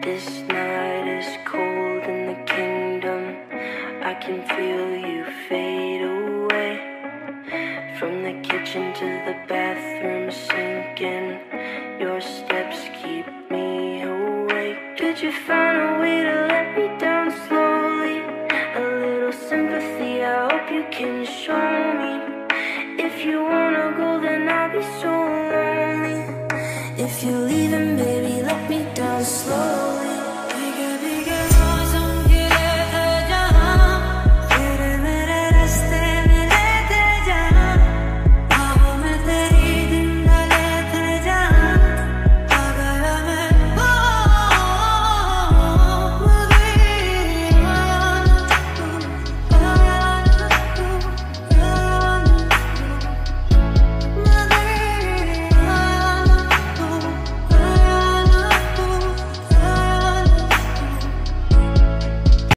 This night is cold in the kingdom. I can feel you fade away. From the kitchen to the bathroom sinking, your steps keep me awake. Could you find a way to let me down slowly? A little sympathy, I hope you can show me. If you wanna go, then I'll be so lonely. If you're leaving, baby, let me down slowly.